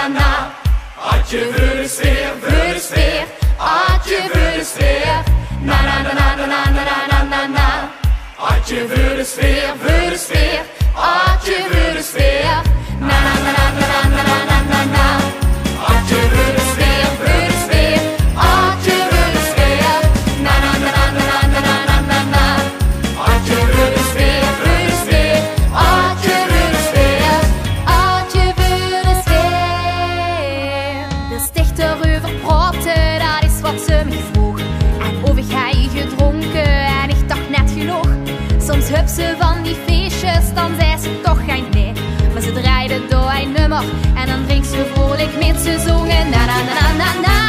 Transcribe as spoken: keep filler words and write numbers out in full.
na. Adje voor de sfeer, voor de sfeer. Adje voor de sfeer. Na na na na na na na na na na. Adje voor de sfeer, voor de sfeer. Adje voor de sfeer. Na na na na na na na na na na. Adje voor de sfeer, voor de sfeer. Adje voor de sfeer. Na na na na na na na na na na. Adje voor de sfeer, voor de sfeer. Adje voor de sfeer. Adje voor de sfeer. De stichter over praten, dat is wat ze me vroeg. En of ik hij gedronken en ik dacht net genoeg. Soms hup ze van die feestjes, dan zei ze toch geen nee. Maar ze draaide door een nummer en dan drinkt ze vrolijk met ze zongen. Na na na na na na.